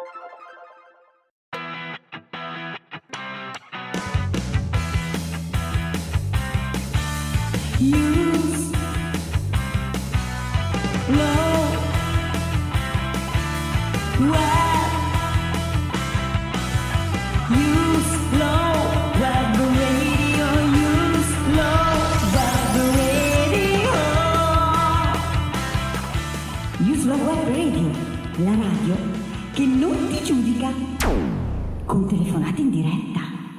La radio che non ti giudica con telefonate in diretta.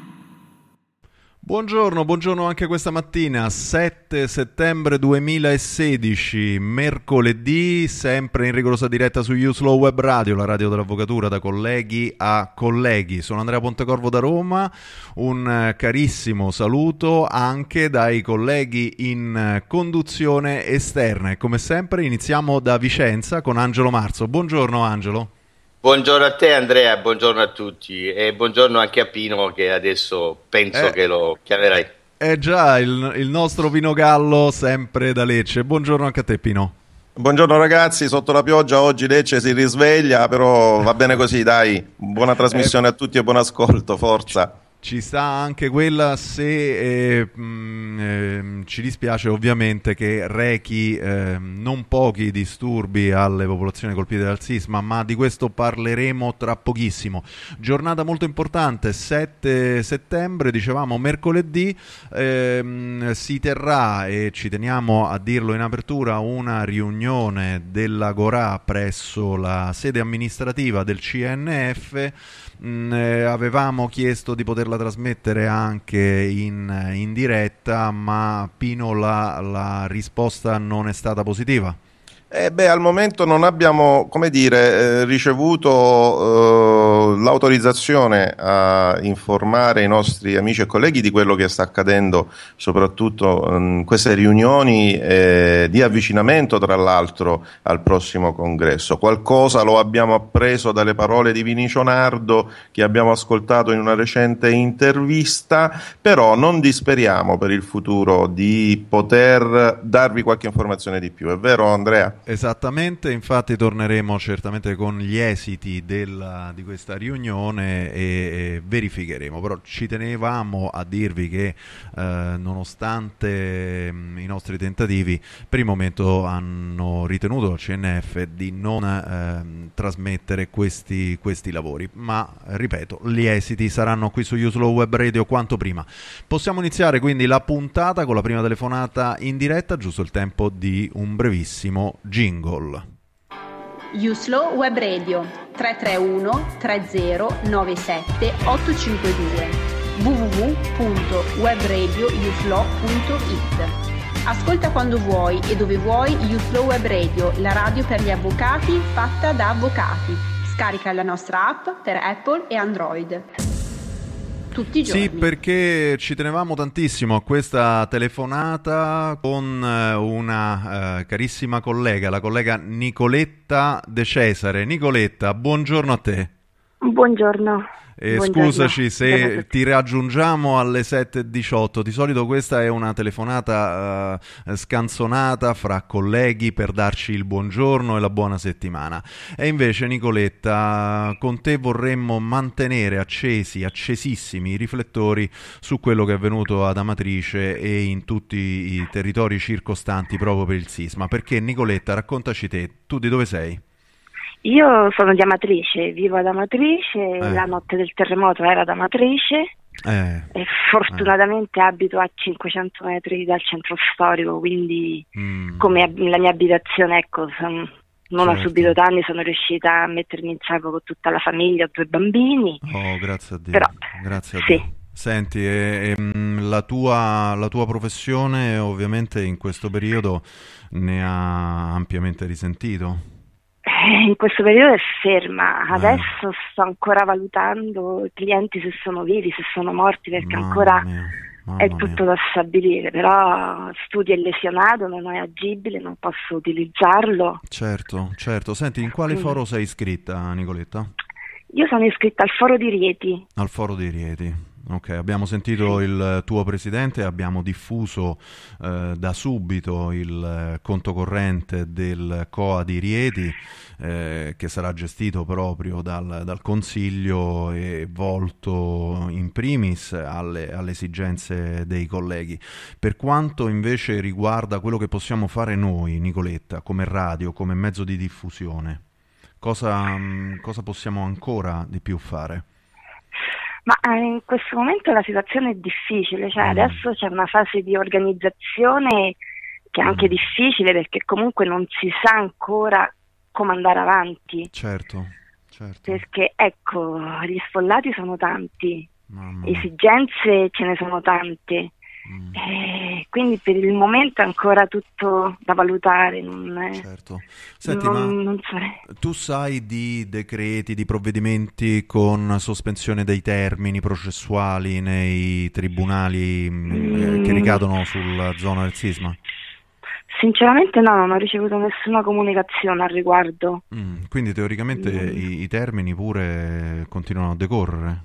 Buongiorno anche questa mattina, 7 settembre 2016, mercoledì, sempre in rigorosa diretta su Slow Web Radio, la radio dell'avvocatura da colleghi a colleghi. Sono Andrea Pontecorvo da Roma, un carissimo saluto anche dai colleghi in conduzione esterna e come sempre iniziamo da Vicenza con Angelo Marzo. Buongiorno Angelo. Buongiorno a te Andrea, buongiorno a tutti e buongiorno anche a Pino che adesso penso che lo chiamerai. È già il nostro Pino Gallo, sempre da Lecce. Buongiorno anche a te Pino. Buongiorno ragazzi, sotto la pioggia oggi Lecce si risveglia, però va bene così, dai. Buona trasmissione a tutti e buon ascolto, forza. Ci sta anche quella, se ci dispiace ovviamente che rechi non pochi disturbi alle popolazioni colpite dal sisma, ma di questo parleremo tra pochissimo. Giornata molto importante, 7 settembre, dicevamo mercoledì, si terrà, e ci teniamo a dirlo in apertura, una riunione dell'Agorà presso la sede amministrativa del CNF. Avevamo chiesto di poterla trasmettere anche in diretta, ma Pino la risposta non è stata positiva. Al momento non abbiamo, ricevuto l'autorizzazione a informare i nostri amici e colleghi di quello che sta accadendo, soprattutto in queste riunioni di avvicinamento, tra l'altro, al prossimo congresso. Qualcosa lo abbiamo appreso dalle parole di Vinicio Nardo, che abbiamo ascoltato in una recente intervista, però non disperiamo per il futuro di poter darvi qualche informazione di più. È vero, Andrea? Esattamente, infatti torneremo certamente con gli esiti di questa riunione e verificheremo, però ci tenevamo a dirvi che nonostante i nostri tentativi, per il momento hanno ritenuto al CNF di non trasmettere questi lavori, ma ripeto, gli esiti saranno qui su Slow Web Radio quanto prima. Possiamo iniziare quindi la puntata con la prima telefonata in diretta, giusto il tempo di un brevissimo jingle. Slow Web Radio 331 3097 852 www.webradiouslow.it. Ascolta quando vuoi e dove vuoi Slow Web Radio, la radio per gli avvocati fatta da avvocati. Scarica la nostra app per Apple e Android. Tutti i giorni. Sì, perché ci tenevamo tantissimo a questa telefonata con una carissima collega, la collega Nicoletta De Cesare. Nicoletta, buongiorno a te. Buongiorno. Scusaci se ti raggiungiamo alle 7:18. Di solito questa è una telefonata scanzonata fra colleghi per darci il buongiorno e la buona settimana. E invece, Nicoletta, con te vorremmo mantenere accesissimi i riflettori su quello che è avvenuto ad Amatrice e in tutti i territori circostanti proprio per il sisma. Perché, Nicoletta, raccontaci te, tu di dove sei? Io sono di Amatrice, vivo ad Amatrice, la notte del terremoto era ad Amatrice e fortunatamente abito a 500 metri dal centro storico, quindi come la mia abitazione, ecco, non ha subito danni, sono riuscita a mettermi in salvo con tutta la famiglia, ho 2 bambini. Oh, grazie a Dio. Però, grazie a sì. Dio. Senti, la tua professione ovviamente in questo periodo ne ha ampiamente risentito? In questo periodo è ferma, adesso sto ancora valutando i clienti se sono vivi, se sono morti, perché ancora è tutto da stabilire, però studio è lesionato, non è agibile, non posso utilizzarlo. Certo. Senti, in quale foro sei iscritta, Nicoletta? Io sono iscritta al foro di Rieti. Al foro di Rieti. Ok, abbiamo sentito il tuo presidente, abbiamo diffuso da subito il conto corrente del COA di Rieti, che sarà gestito proprio dal Consiglio e volto in primis alle esigenze dei colleghi. Per quanto invece riguarda quello che possiamo fare noi, Nicoletta, come radio, come mezzo di diffusione, cosa possiamo ancora di più fare? Ma in questo momento la situazione è difficile, cioè adesso c'è una fase di organizzazione che è anche difficile, perché comunque non si sa ancora come andare avanti. Certo. Perché ecco, gli sfollati sono tanti, esigenze ce ne sono tante. Quindi per il momento è ancora tutto da valutare. Certo. Senti, ma tu sai di decreti, di provvedimenti con sospensione dei termini processuali nei tribunali che ricadono sulla zona del sisma? Sinceramente no, non ho ricevuto nessuna comunicazione al riguardo. Quindi teoricamente i termini pure continuano a decorrere?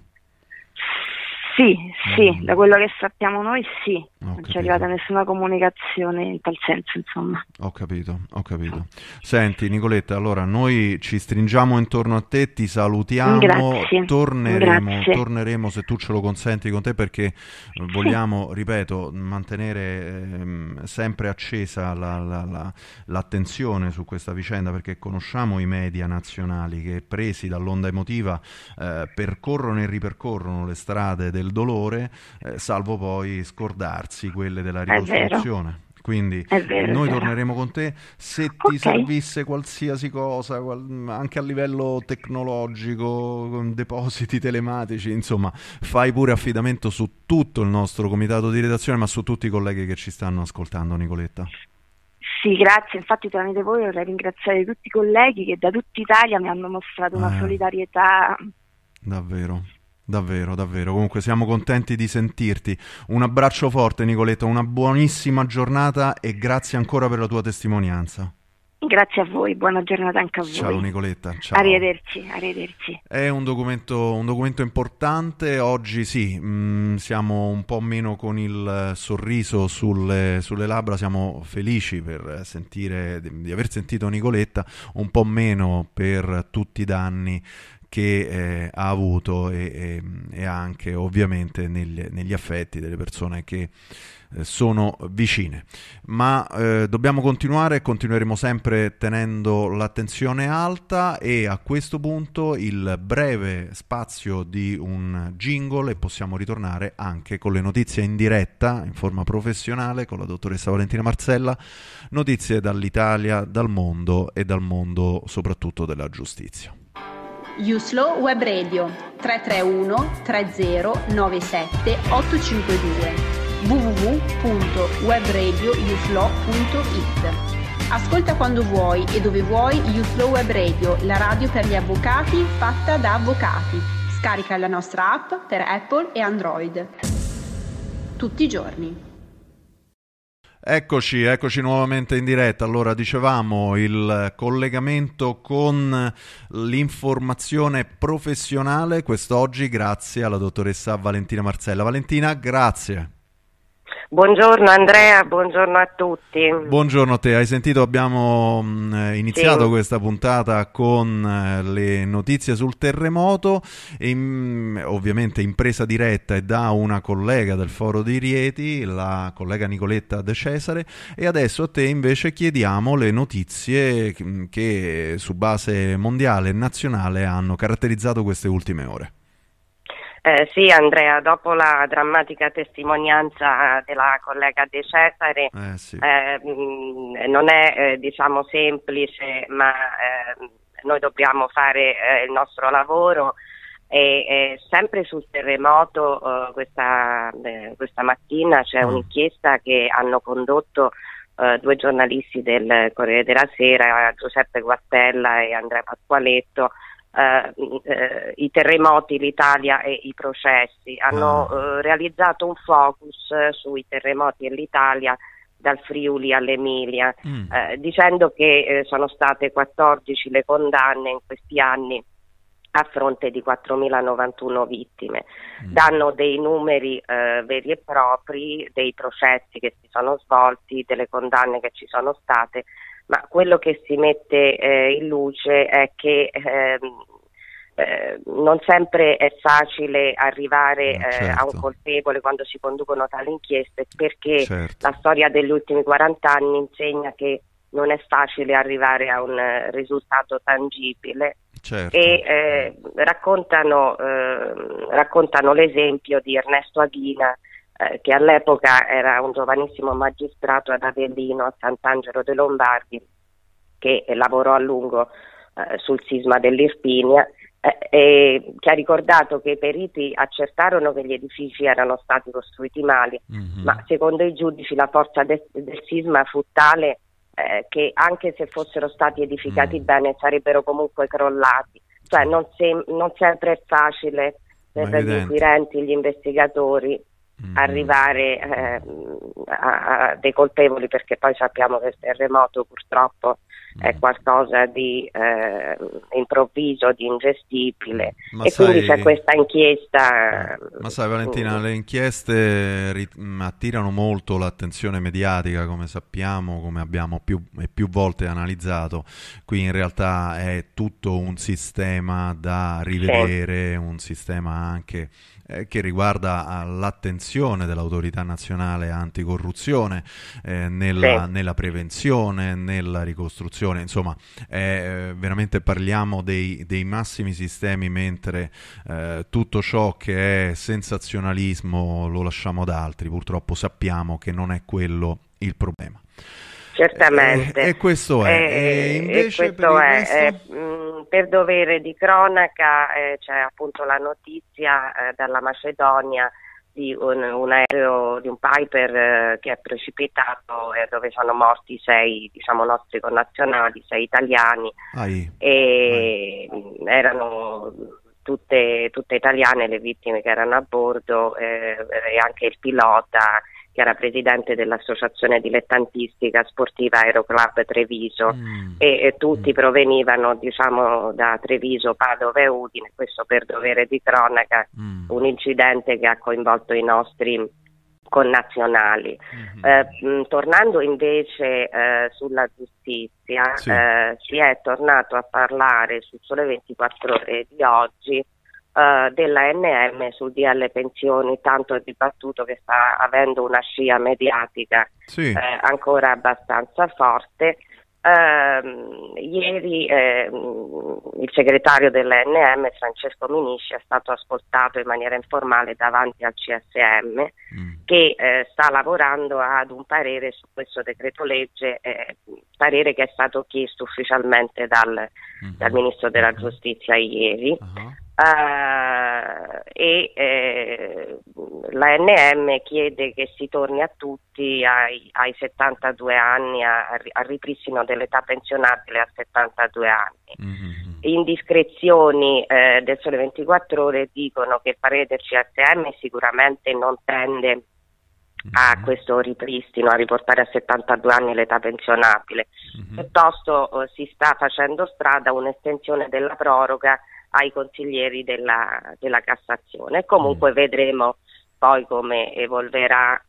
Sì, da quello che sappiamo noi sì, non ci è arrivata nessuna comunicazione in tal senso, insomma. Ho capito. Senti Nicoletta, allora noi ci stringiamo intorno a te, ti salutiamo, Grazie. torneremo se tu ce lo consenti con te, perché vogliamo, ripeto, mantenere sempre accesa l'attenzione su questa vicenda, perché conosciamo i media nazionali che, presi dall'onda emotiva, percorrono e ripercorrono le strade del dolore, salvo poi scordarsi quelle della ricostruzione. Quindi noi torneremo con te se ti servisse qualsiasi cosa, anche a livello tecnologico, con depositi telematici, insomma, fai pure affidamento su tutto il nostro comitato di redazione, ma su tutti i colleghi che ci stanno ascoltando, Nicoletta. Sì, grazie, infatti tramite voi vorrei ringraziare tutti i colleghi che da tutta Italia mi hanno mostrato una solidarietà. Davvero, comunque siamo contenti di sentirti. Un abbraccio forte Nicoletta, una buonissima giornata e grazie ancora per la tua testimonianza. Grazie a voi, buona giornata anche a voi. Ciao Nicoletta, ciao. Arrivederci. È un documento importante. Oggi sì, siamo un po' meno con il sorriso sulle labbra, siamo felici per di aver sentito Nicoletta, un po' meno per tutti i danni che ha avuto e anche ovviamente negli affetti delle persone che sono vicine. Ma dobbiamo continueremo sempre tenendo l'attenzione alta, e a questo punto il breve spazio di un jingle e possiamo ritornare anche con le notizie in diretta, in forma professionale, con la dottoressa Valentina Marzella, notizie dall'Italia, dal mondo e dal mondo soprattutto della giustizia. USLO Web Radio 331 3097 852 www.webradiouslo.it. Ascolta quando vuoi e dove vuoi USLO Web Radio, la radio per gli avvocati fatta da avvocati. Scarica la nostra app per Apple e Android. Tutti i giorni. Eccoci nuovamente in diretta. Allora, dicevamo, il collegamento con l'informazione professionale quest'oggi grazie alla dottoressa Valentina Marzella. Valentina, grazie. Buongiorno Andrea, buongiorno a tutti. Buongiorno a te, hai sentito, abbiamo iniziato questa puntata con le notizie sul terremoto, ovviamente in presa diretta e da una collega del Foro di Rieti, la collega Nicoletta De Cesare, e adesso a te invece chiediamo le notizie che su base mondiale e nazionale hanno caratterizzato queste ultime ore. Sì Andrea, dopo la drammatica testimonianza della collega De Cesare, non è diciamo semplice, ma noi dobbiamo fare il nostro lavoro, e sempre sul terremoto questa mattina c'è un'inchiesta che hanno condotto due giornalisti del Corriere della Sera, Giuseppe Guastella e Andrea Pasqualetto. I terremoti, l'Italia e i processi. Hanno realizzato un focus sui terremoti e l'Italia dal Friuli all'Emilia, dicendo che sono state 14 le condanne in questi anni a fronte di 4.091 vittime. Danno dei numeri veri e propri, dei processi che si sono svolti, delle condanne che ci sono state, ma quello che si mette in luce è che non sempre è facile arrivare a un colpevole quando si conducono tali inchieste, perché la storia degli ultimi 40 anni insegna che non è facile arrivare a un risultato tangibile. E raccontano l'esempio di Ernesto Aghina, che all'epoca era un giovanissimo magistrato ad Avellino, a Sant'Angelo dei Lombardi, che lavorò a lungo sul sisma dell'Irpinia, e che ha ricordato che i periti accertarono che gli edifici erano stati costruiti male, ma secondo i giudici la forza del sisma fu tale che anche se fossero stati edificati bene sarebbero comunque crollati. Cioè non sempre è facile per gli inquirenti, gli investigatori arrivare a dei colpevoli, perché poi sappiamo che il terremoto purtroppo è qualcosa di improvviso, di ingestibile, e quindi c'è questa inchiesta. Ma sai Valentina, le inchieste attirano molto l'attenzione mediatica, come sappiamo, come abbiamo più volte analizzato. Qui in realtà è tutto un sistema da rivedere, un sistema anche che riguarda l'attenzione dell'autorità nazionale anticorruzione nella prevenzione, nella ricostruzione, insomma veramente parliamo dei massimi sistemi, mentre tutto ciò che è sensazionalismo lo lasciamo ad altri. Purtroppo sappiamo che non è quello il problema. Certamente. E questo è. Invece per dovere di cronaca c'è appunto la notizia dalla Macedonia di un aereo, di un Piper che è precipitato, dove sono morti 6 nostri connazionali, 6 italiani, erano tutte italiane le vittime che erano a bordo, e anche il pilota, che era presidente dell'associazione dilettantistica sportiva Aeroclub Treviso, e tutti provenivano da Treviso, Padova e Udine. Questo per dovere di cronaca, un incidente che ha coinvolto i nostri connazionali. Tornando invece sulla giustizia, si è tornato a parlare sul Sole 24 Ore di oggi della NM sul DL pensioni, tanto è dibattuto che sta avendo una scia mediatica ancora abbastanza forte. Ieri il segretario dell'NM, Francesco Minisci, è stato ascoltato in maniera informale davanti al CSM, che sta lavorando ad un parere su questo decreto legge, parere che è stato chiesto ufficialmente dal Ministro della Giustizia ieri. La NM chiede che si torni a tutti ai 72 anni, al ripristino dell'età pensionabile a 72 anni. Indiscrezioni del Sole 24 Ore dicono che il parere del CSM sicuramente non tende a questo ripristino, a riportare a 72 anni l'età pensionabile, piuttosto si sta facendo strada un'estensione della proroga ai consiglieri della Cassazione. Comunque vedremo poi come evolverà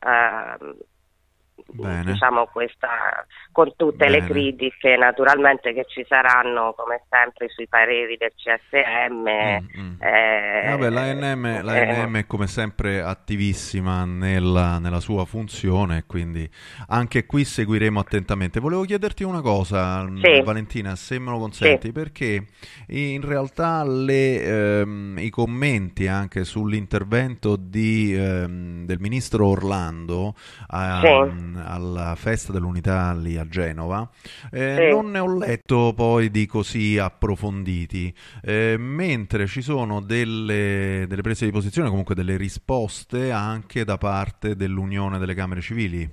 questa, con tutte le critiche naturalmente che ci saranno come sempre sui pareri del CSM. La NM è come sempre attivissima nella sua funzione, quindi anche qui seguiremo attentamente. Volevo chiederti una cosa, Valentina, se me lo consenti, perché in realtà i commenti anche sull'intervento del ministro Orlando alla festa dell'unità lì a Genova, non ne ho letto poi di così approfonditi, mentre ci sono delle prese di posizione, comunque delle risposte anche da parte dell'Unione delle Camere Civili.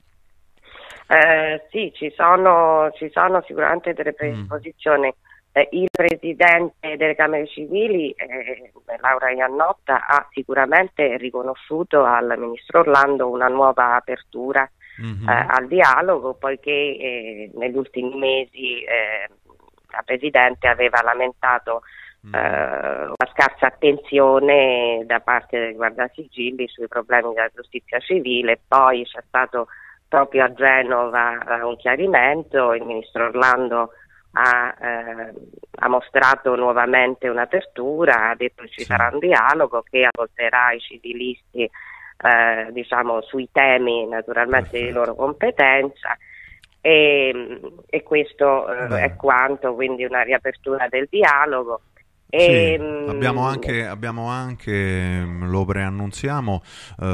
Sì, ci sono sicuramente delle prese di posizione. Il presidente delle Camere Civili, Laura Iannotta, ha sicuramente riconosciuto al ministro Orlando una nuova apertura al dialogo, poiché negli ultimi mesi la Presidente aveva lamentato una scarsa attenzione da parte dei guardasigilli sui problemi della giustizia civile. Poi c'è stato proprio a Genova un chiarimento, il ministro Orlando ha mostrato nuovamente un'apertura, ha detto che ci sarà un dialogo che ascolterà i civilisti diciamo sui temi naturalmente di loro competenza, e questo è quanto, quindi una riapertura del dialogo. Sì, abbiamo anche, lo preannunziamo,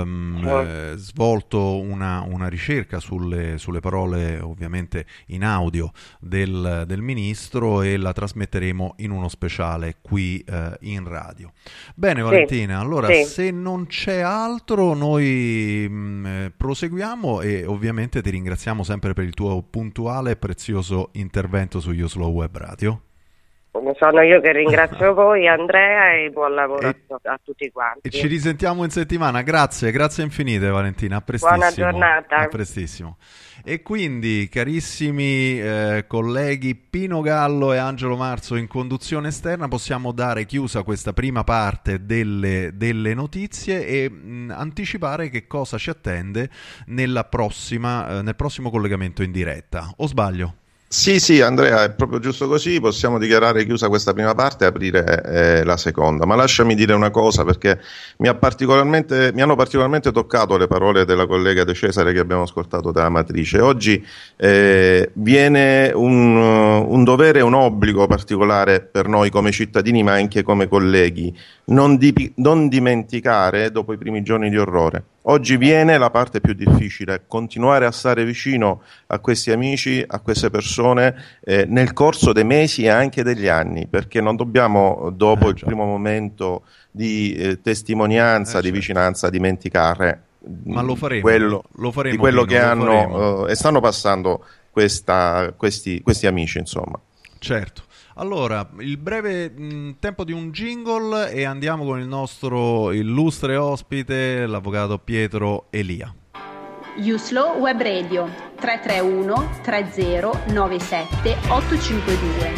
svolto una ricerca sulle parole ovviamente in audio del ministro, e la trasmetteremo in uno speciale qui in radio. Bene Valentina, allora se non c'è altro noi proseguiamo, e ovviamente ti ringraziamo sempre per il tuo puntuale e prezioso intervento su YouSlow Web Radio. Sono io che ringrazio voi, Andrea, e buon lavoro a tutti quanti. E ci risentiamo in settimana. Grazie infinite Valentina, a prestissimo. Buona giornata. A prestissimo. E quindi, carissimi colleghi, Pino Gallo e Angelo Marzo in conduzione esterna, possiamo dare chiusa questa prima parte delle notizie e anticipare che cosa ci attende nel prossimo collegamento in diretta. O sbaglio? Sì, Andrea, è proprio giusto così. Possiamo dichiarare chiusa questa prima parte e aprire la seconda. Ma lasciami dire una cosa, perché mi hanno particolarmente toccato le parole della collega De Cesare che abbiamo ascoltato da Amatrice. Oggi viene un dovere e un obbligo particolare per noi come cittadini, ma anche come colleghi, non dimenticare dopo i primi giorni di orrore. Oggi viene la parte più difficile, continuare a stare vicino a questi amici, a queste persone nel corso dei mesi e anche degli anni, perché non dobbiamo dopo il primo momento di testimonianza, di vicinanza, dimenticare ma lo faremo, di quello che hanno e stanno passando questi amici, insomma. Certo. Allora, il breve tempo di un jingle e andiamo con il nostro illustre ospite, l'avvocato Pietro Elia. YouSlow Web Radio 331 3097 852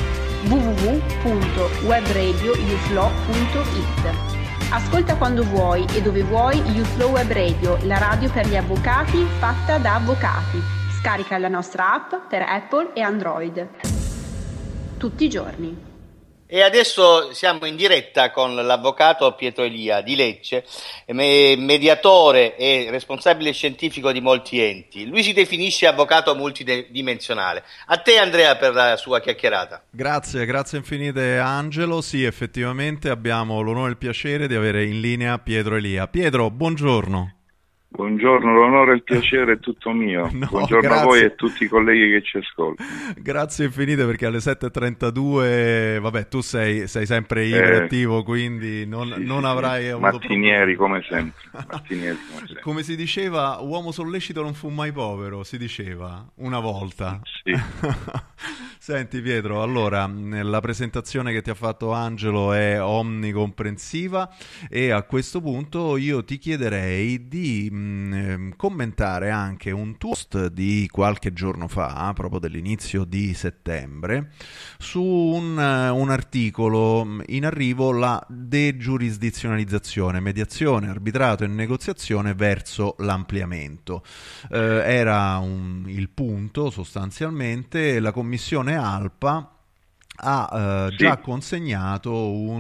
www.webradioyouslow.it. Ascolta quando vuoi e dove vuoi YouSlow Web Radio, la radio per gli avvocati fatta da avvocati. Scarica la nostra app per Apple e Android. Tutti i giorni. E adesso siamo in diretta con l'avvocato Pietro Elia di Lecce, mediatore e responsabile scientifico di molti enti. Lui si definisce avvocato multidimensionale. A te Andrea per la sua chiacchierata. Grazie infinite Angelo. Sì, effettivamente abbiamo l'onore e il piacere di avere in linea Pietro Elia. Pietro, buongiorno. Buongiorno, l'onore e il piacere è tutto mio. Buongiorno grazie. A voi e a tutti i colleghi che ci ascoltano. Grazie infinite, perché alle 7.32, vabbè, tu sei sempre iperattivo, quindi non avrai avuto mattinieri come sempre. Come si diceva, uomo sollecito non fu mai povero, si diceva una volta. Sì. Senti Pietro, allora, la presentazione che ti ha fatto Angelo è omnicomprensiva e a questo punto io ti chiederei di commentare anche un post di qualche giorno fa, proprio dell'inizio di settembre, su un articolo in arrivo, la degiurisdizionalizzazione, mediazione, arbitrato e negoziazione verso l'ampliamento. Era il punto, sostanzialmente. La commissione ALPA ha già consegnato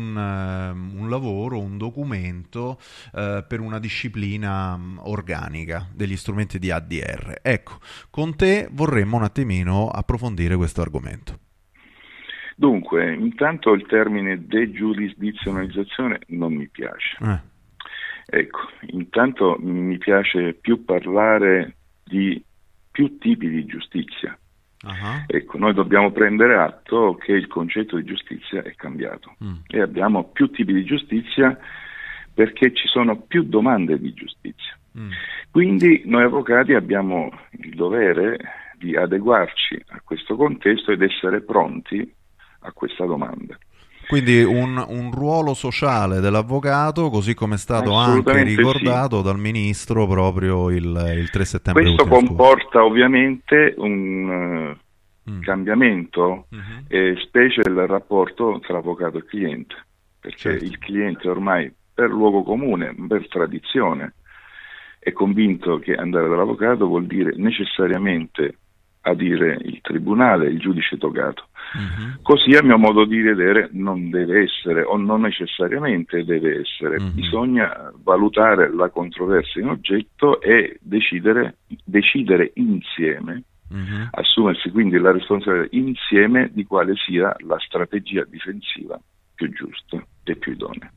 un lavoro, un documento per una disciplina organica degli strumenti di ADR. Ecco, con te vorremmo un attimino approfondire questo argomento. Dunque, intanto il termine degiurisdizionalizzazione non mi piace. Ecco, intanto mi piace più parlare di più tipi di giustizia. Ecco, noi dobbiamo prendere atto che il concetto di giustizia è cambiato e abbiamo più tipi di giustizia perché ci sono più domande di giustizia. Quindi noi avvocati abbiamo il dovere di adeguarci a questo contesto ed essere pronti a questa domanda. Quindi un ruolo sociale dell'avvocato, così come è stato anche ricordato dal Ministro proprio il 3 settembre. Questo comporta ovviamente un cambiamento, specie il rapporto tra avvocato e cliente, perché il cliente ormai per luogo comune, per tradizione, è convinto che andare dall'avvocato vuol dire necessariamente adire il tribunale, il giudice togato. Così, a mio modo di vedere, non deve essere, o non necessariamente deve essere. Bisogna valutare la controversia in oggetto e decidere insieme, assumersi quindi la responsabilità insieme di quale sia la strategia difensiva più giusta e più idonea.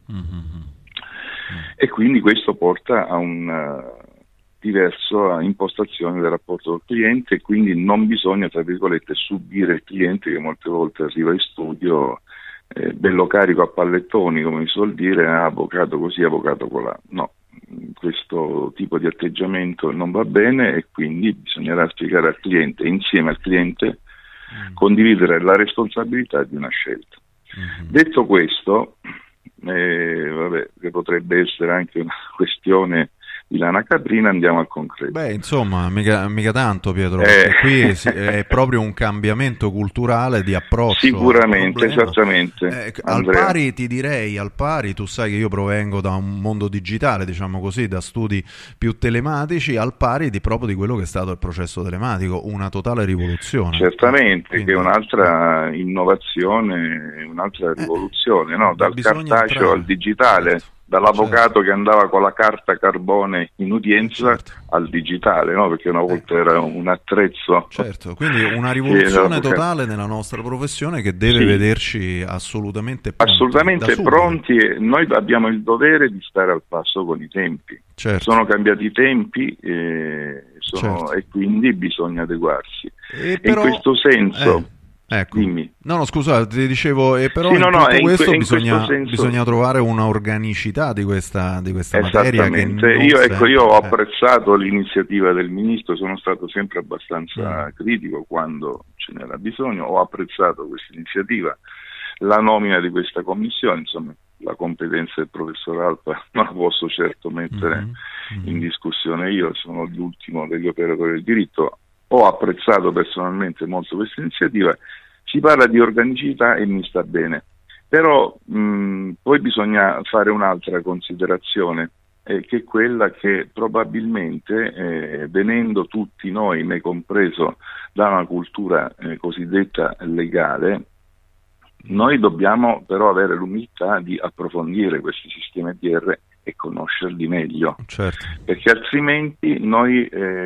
E quindi questo porta a una diversa impostazione del rapporto col cliente, e quindi non bisogna, tra virgolette, subire il cliente che molte volte arriva in studio bello carico a pallettoni, come si suol dire, avvocato così, avvocato colà. No, questo tipo di atteggiamento non va bene, e quindi bisognerà spiegare al cliente, insieme al cliente, condividere la responsabilità di una scelta. Detto questo, che potrebbe essere anche una questione di lana caprina, andiamo al concreto. Beh, insomma, mica tanto, Pietro, qui è proprio un cambiamento culturale di approccio. Sicuramente, esattamente. Al pari, ti direi, tu sai che io provengo da un mondo digitale, diciamo così, da studi più telematici, al pari proprio di quello che è stato il processo telematico, una totale rivoluzione. Certamente, quindi, che è un'altra innovazione, un'altra rivoluzione, no? Dal cartaceo al digitale. Certo. Dall'avvocato che andava con la carta carbone in udienza al digitale, no? Perché una volta era un attrezzo. Certo, quindi una rivoluzione totale nella nostra professione che deve vederci assolutamente pronti, e noi abbiamo il dovere di stare al passo con i tempi. Certo. Sono cambiati i tempi e quindi bisogna adeguarsi. Però, in questo senso... Ecco. Dimmi. No, scusa, ti dicevo, però bisogna trovare una organicità di questa materia. Io ho apprezzato l'iniziativa del Ministro, sono stato sempre abbastanza critico quando ce n'era bisogno, ho apprezzato questa iniziativa, la nomina di questa commissione, insomma, la competenza del professor Alpa non la posso certo mettere in discussione, io sono l'ultimo degli operatori del diritto. Ho apprezzato personalmente molto questa iniziativa, si parla di organicità e mi sta bene, però poi bisogna fare un'altra considerazione, che è quella che probabilmente venendo tutti noi, me compreso, da una cultura cosiddetta legale, noi dobbiamo però avere l'umiltà di approfondire questi sistemi ADR e conoscerli meglio, perché altrimenti noi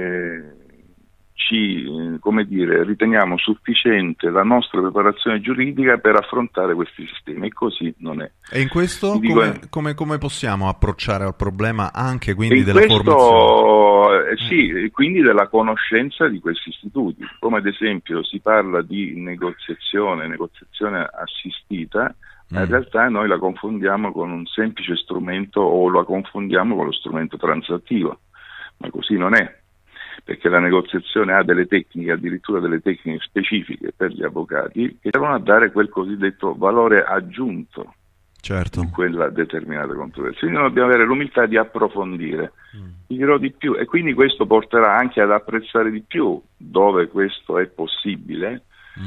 riteniamo sufficiente la nostra preparazione giuridica per affrontare questi sistemi, e così non è. E in questo come possiamo approcciare al problema anche quindi della formazione? Quindi della conoscenza di questi istituti, come ad esempio si parla di negoziazione assistita, ma in realtà noi la confondiamo con un semplice strumento, o la confondiamo con lo strumento transattivo, ma così non è. Perché la negoziazione ha delle tecniche, addirittura delle tecniche specifiche per gli avvocati, che servono a dare quel cosiddetto valore aggiunto in quella determinata controversia. Quindi noi dobbiamo avere l'umiltà di approfondire, ti dirò di più, e quindi questo porterà anche ad apprezzare di più, dove questo è possibile,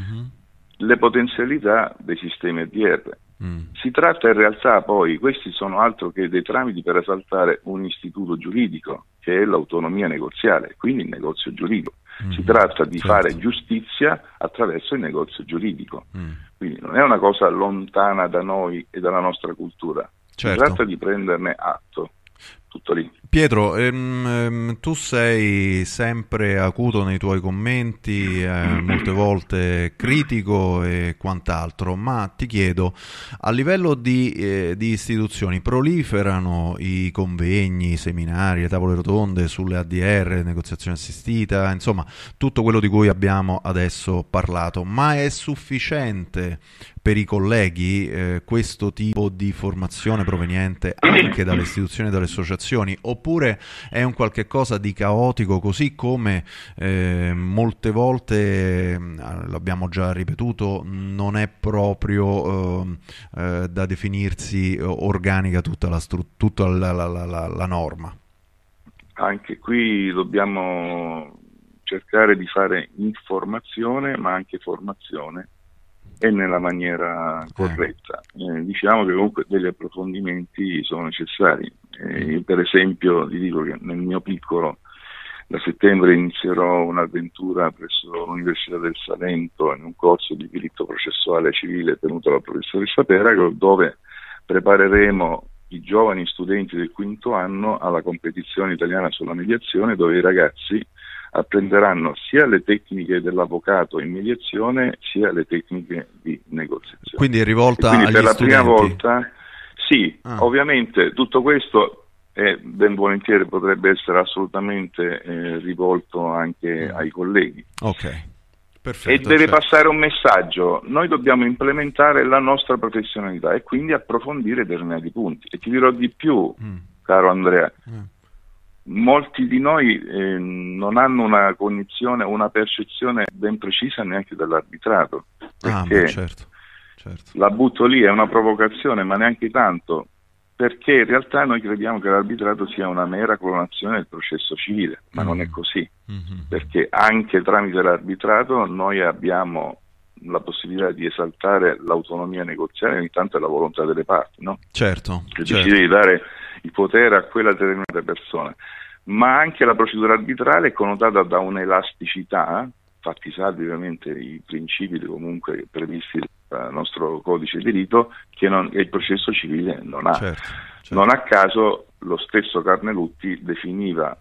le potenzialità dei sistemi ADR. Si tratta in realtà poi, questi sono altro che dei tramiti per esaltare un istituto giuridico, che è l'autonomia negoziale, quindi il negozio giuridico. Si tratta di fare giustizia attraverso il negozio giuridico, quindi non è una cosa lontana da noi e dalla nostra cultura, si tratta di prenderne atto. Tutto lì. Pietro, tu sei sempre acuto nei tuoi commenti, molte volte critico e quant'altro, ma ti chiedo, a livello di istituzioni, proliferano i convegni, i seminari, le tavole rotonde sulle ADR, negoziazione assistita, insomma tutto quello di cui abbiamo adesso parlato, ma è sufficiente per i colleghi questo tipo di formazione proveniente anche dalle istituzioni e dalle associazioni, oppure è un qualche cosa di caotico, così come molte volte, l'abbiamo già ripetuto, non è proprio da definirsi organica tutta la norma? Anche qui dobbiamo cercare di fare informazione ma anche formazione e nella maniera corretta. Diciamo che comunque degli approfondimenti sono necessari. Io per esempio ti dico che nel mio piccolo da settembre inizierò un'avventura presso l'Università del Salento in un corso di diritto processuale civile tenuto dalla professoressa Perago, dove prepareremo i giovani studenti del quinto anno alla competizione italiana sulla mediazione, dove i ragazzi apprenderanno sia le tecniche dell'avvocato in mediazione sia le tecniche di negoziazione. Quindi è rivolta quindi agli per la studenti? Prima volta sì, ovviamente tutto questo ben volentieri potrebbe essere assolutamente rivolto anche ai colleghi. Ok. Perfetto, e deve passare un messaggio: noi dobbiamo implementare la nostra professionalità e quindi approfondire determinati punti. E ti dirò di più, caro Andrea, molti di noi non hanno una cognizione, una percezione ben precisa neanche dell'arbitrato, perché certo. La butto lì, è una provocazione, ma neanche tanto, perché in realtà noi crediamo che l'arbitrato sia una mera clonazione del processo civile, ma non è così, perché anche tramite l'arbitrato noi abbiamo la possibilità di esaltare l'autonomia negoziale, ogni tanto è la volontà delle parti, no? Certo. Decide di dare il potere a quella determinata persona, ma anche la procedura arbitrale è connotata da un'elasticità, fatti salvi ovviamente i principi comunque previsti dal nostro codice di diritto, che il processo civile non ha. Certo. Non a caso lo stesso Carnelutti definiva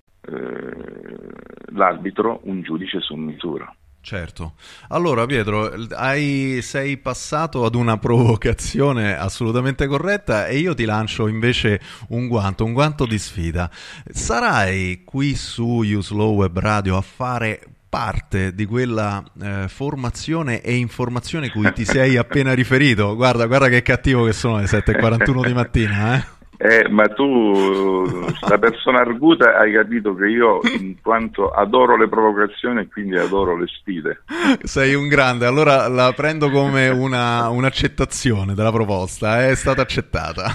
l'arbitro un giudice su misura. Certo. Allora Pietro, sei passato ad una provocazione assolutamente corretta e io ti lancio invece un guanto di sfida. Sarai qui su Slow Web Radio a fare parte di quella formazione e informazione cui ti sei appena riferito? Guarda che cattivo che sono le 7:41 di mattina, ma tu, da persona arguta, hai capito che io, in quanto adoro le provocazioni e quindi adoro le sfide. Sei un grande, allora la prendo come un'accettazione della proposta, è stata accettata.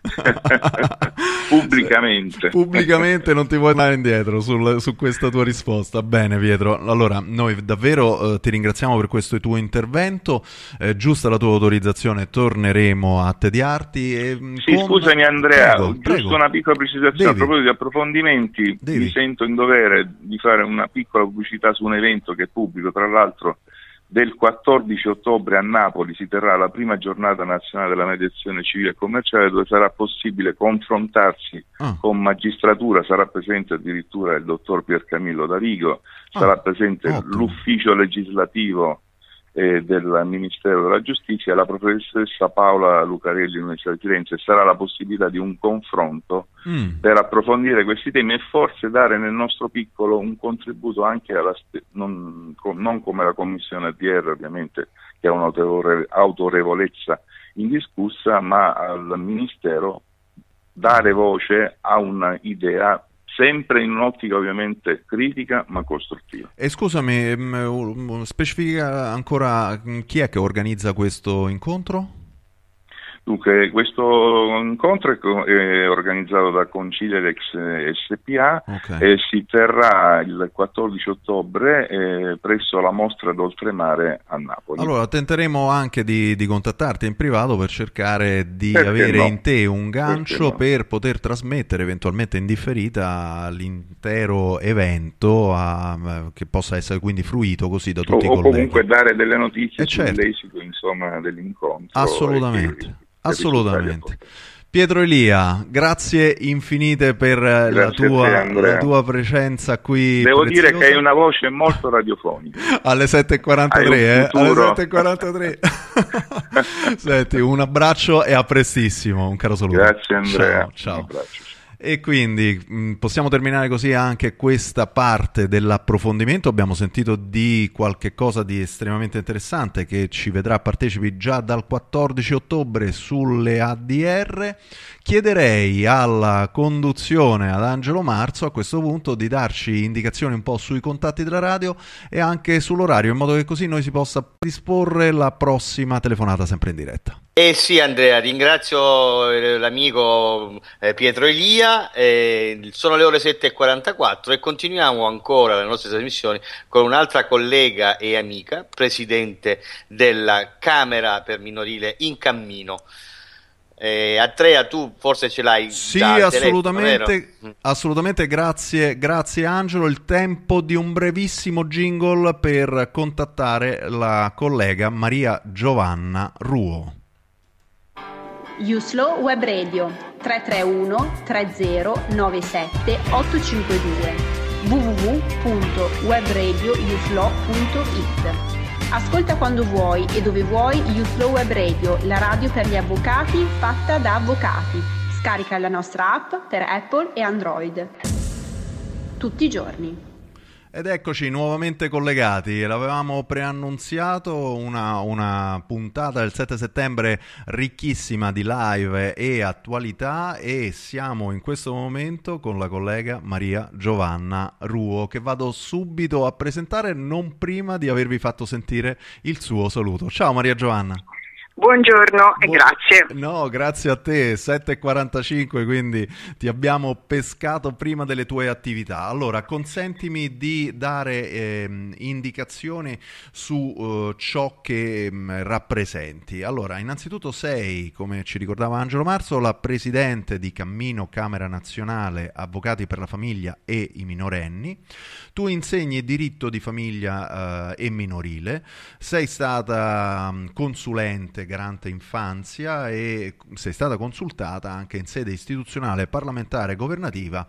Pubblicamente non ti puoi andare indietro su questa tua risposta. Bene Pietro, allora noi davvero ti ringraziamo per questo tuo intervento, giusta la tua autorizzazione torneremo a tediarti. Scusami Andrea, giusto una piccola precisazione a proposito di approfondimenti. Mi sento in dovere di fare una piccola pubblicità su un evento che è pubblico, tra l'altro del 14 ottobre a Napoli si terrà la prima giornata nazionale della mediazione civile e commerciale, dove sarà possibile confrontarsi con magistratura. Sarà presente addirittura il dottor Piercamillo Davigo, sarà presente l'ufficio legislativo del Ministero della Giustizia e la professoressa Paola Lucarelli dell'Università di Firenze. Sarà la possibilità di un confronto per approfondire questi temi e forse dare nel nostro piccolo un contributo anche non come la Commissione ADR ovviamente, che ha un'autorevolezza indiscussa, ma al Ministero dare voce a un'idea sempre in un'ottica ovviamente critica ma costruttiva. E scusami, specifica ancora chi è che organizza questo incontro? Dunque, questo incontro è organizzato da Conciliarex SPA e si terrà il 14 ottobre presso la Mostra d'Oltremare a Napoli. Allora, tenteremo anche di contattarti in privato per cercare di avere in te un gancio per poter trasmettere eventualmente in differita l'intero evento, che possa essere quindi fruito così da tutti i colleghi. O comunque dare delle notizie sull'esito dell'incontro. Assolutamente. Pietro Elia, grazie infinite per la tua presenza qui. Devo dire che hai una voce molto radiofonica. Alle 7:43, alle 7:43. Senti, un abbraccio e a prestissimo, un caro saluto. Grazie Andrea. Ciao. E quindi possiamo terminare così anche questa parte dell'approfondimento. Abbiamo sentito di qualche cosa di estremamente interessante che ci vedrà partecipi già dal 14 ottobre sulle ADR. Chiederei alla conduzione, ad Angelo Marzo, a questo punto di darci indicazioni un po' sui contatti della radio e anche sull'orario, in modo che così noi si possa disporre la prossima telefonata sempre in diretta. Sì, Andrea, ringrazio l'amico Pietro Elia. Sono le ore 7:44 e continuiamo ancora le nostre trasmissioni con un'altra collega e amica, presidente della Camera per Minorile In Cammino. Andrea, tu forse ce l'hai? Sì, assolutamente, grazie Angelo. Il tempo di un brevissimo jingle per contattare la collega Maria Giovanna Ruo. Uslow Web Radio 331 3097 852 www.webradiouslow.it. Ascolta quando vuoi e dove vuoi Uslow Web Radio, la radio per gli avvocati fatta da avvocati. Scarica la nostra app per Apple e Android. Tutti i giorni. Ed eccoci nuovamente collegati, l'avevamo preannunziato, una puntata del 7 settembre ricchissima di live e attualità, e siamo in questo momento con la collega Maria Giovanna Ruo, che vado subito a presentare non prima di avervi fatto sentire il suo saluto. Ciao Maria Giovanna. Buongiorno e grazie. No, grazie a te, 7:45, quindi ti abbiamo pescato prima delle tue attività. Allora, consentimi di dare indicazioni su ciò che rappresenti. Allora, innanzitutto sei, come ci ricordava Angelo Marzo, la presidente di Cammino Camera Nazionale Avvocati per la Famiglia e i Minorenni. Tu insegni diritto di famiglia e minorile, sei stata consulente garante infanzia e sei stata consultata anche in sede istituzionale, parlamentare e governativa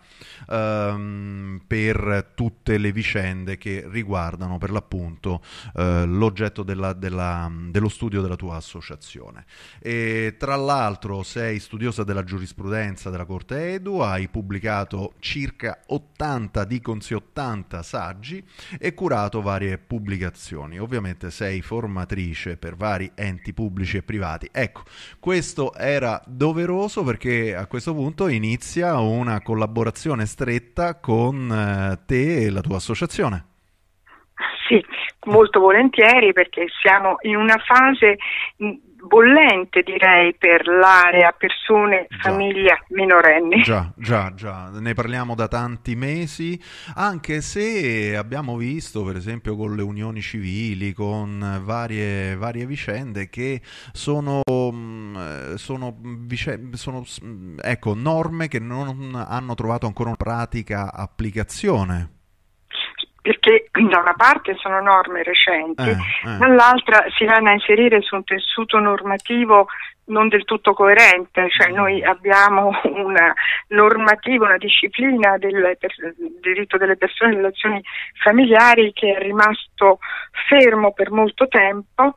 per tutte le vicende che riguardano per l'appunto l'oggetto dello studio della tua associazione. E tra l'altro sei studiosa della giurisprudenza della Corte Edu, hai pubblicato circa 80 saggi e curato varie pubblicazioni. Ovviamente sei formatrice per vari enti pubblici e privati. Ecco, questo era doveroso perché a questo punto inizia una collaborazione stretta con te e la tua associazione. Sì, molto volentieri, perché siamo in una fase bollente, direi, per l'area persone, famiglia, minorenni. Già, ne parliamo da tanti mesi, anche se abbiamo visto, per esempio, con le unioni civili, con varie vicende che sono norme che non hanno trovato ancora una pratica applicazione. Perché da una parte sono norme recenti, dall'altra si vanno a inserire su un tessuto normativo non del tutto coerente, cioè noi abbiamo una normativa, una disciplina del diritto delle persone e delle relazioni familiari che è rimasto fermo per molto tempo,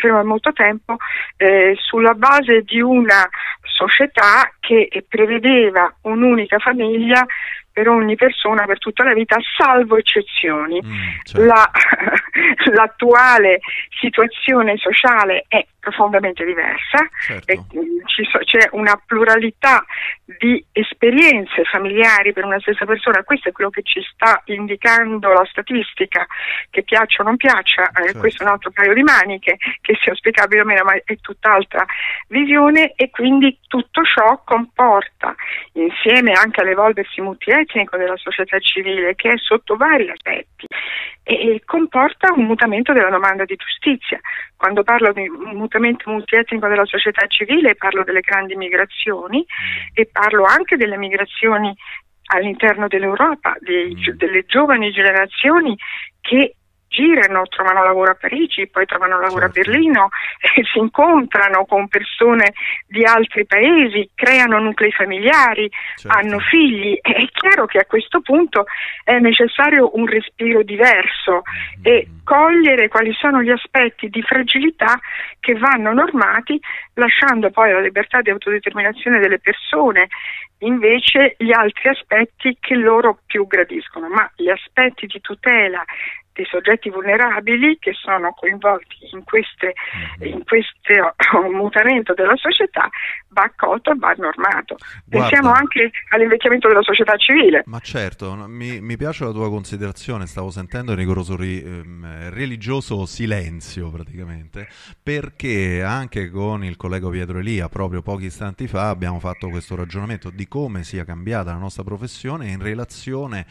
sulla base di una società che prevedeva un'unica famiglia per ogni persona per tutta la vita, salvo eccezioni. Certo. L'attuale situazione sociale è profondamente diversa, certo. C'è una pluralità di esperienze familiari per una stessa persona. Questo è quello che ci sta indicando la statistica, che piaccia o non piaccia, certo. Questo è un altro paio di maniche, che sia auspicabile o meno, ma è tutt'altra visione, e quindi tutto ciò comporta, insieme anche all'evolversi multietnico della società civile, che è sotto vari aspetti, e comporta un mutamento della domanda di giustizia. Quando parlo di un mutamento multietnico della società civile parlo delle grandi migrazioni e parlo anche delle migrazioni all'interno dell'Europa, delle giovani generazioni che girano, trovano lavoro a Parigi, poi trovano lavoro certo. a Berlino, si incontrano con persone di altri paesi, creano nuclei familiari, certo. hanno figli. È chiaro che a questo punto è necessario un respiro diverso e cogliere quali sono gli aspetti di fragilità che vanno normati, lasciando poi la libertà di autodeterminazione delle persone invece gli altri aspetti che loro più gradiscono, ma gli aspetti di tutela dei soggetti vulnerabili che sono coinvolti in questo mutamento della società va accolto e va normato. Pensiamo anche all'invecchiamento della società civile. Ma certo, mi piace la tua considerazione, stavo sentendo il rigoroso religioso silenzio praticamente, perché anche con il collega Pietro Elia proprio pochi istanti fa abbiamo fatto questo ragionamento di come sia cambiata la nostra professione in relazione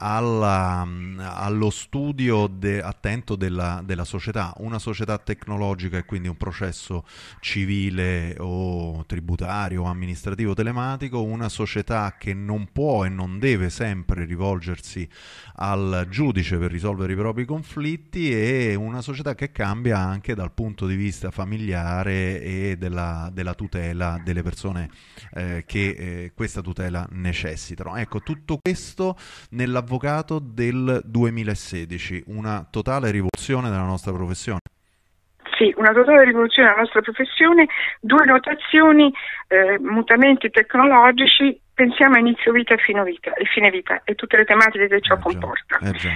allo studio attento della società, una società tecnologica e quindi un processo civile o tributario o amministrativo telematico, una società che non può e non deve sempre rivolgersi al giudice per risolvere i propri conflitti, e una società che cambia anche dal punto di vista familiare e della tutela delle persone che questa tutela necessitano. Ecco, tutto questo nell'avvocato del 2016, una totale rivoluzione della nostra professione. Sì, una totale rivoluzione della nostra professione, 2 notazioni, mutamenti tecnologici, pensiamo a inizio vita e fine vita e tutte le tematiche che ciò comporta.